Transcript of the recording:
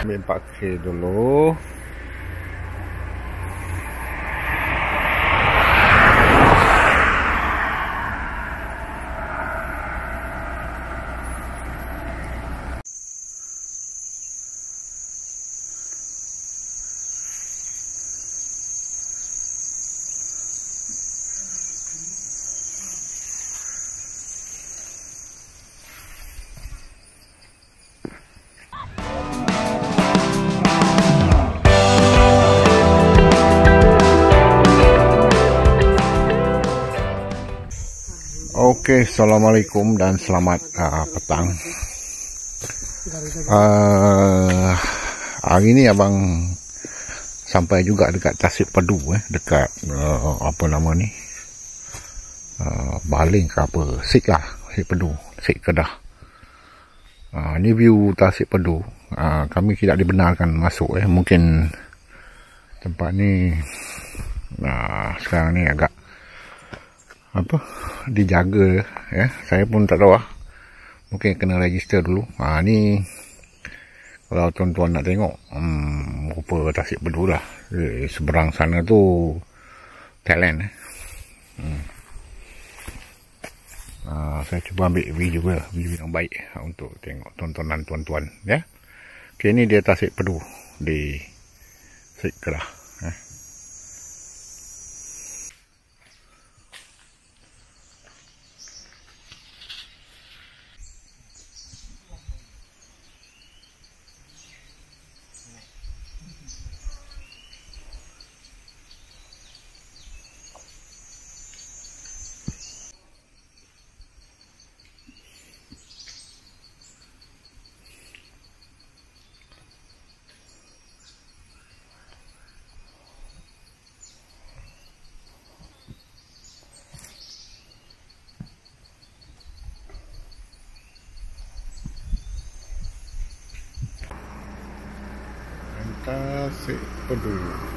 ambil 4K dulu. Oke, assalamualaikum dan selamat petang. Hari ini abang sampai juga dekat Tasik Pedu, dekat apa nama ni, Baling ke apa, Sik lah, Sik Pedu, Sik Kedah. Ni view Tasik Pedu. Kami tidak dibenarkan masuk, mungkin tempat ni sekarang ni agak dijaga, saya pun tak tahu mungkin kena register dulu. Ni kalau tuan-tuan nak tengok rupa Tasik Pedu lah. Seberang sana tu Thailand. Saya cuba ambil video yang baik untuk tengok tontonan tuan-tuan, Okay, ni dia Tasik Pedu di Sik Kedah. Tasik Pedu.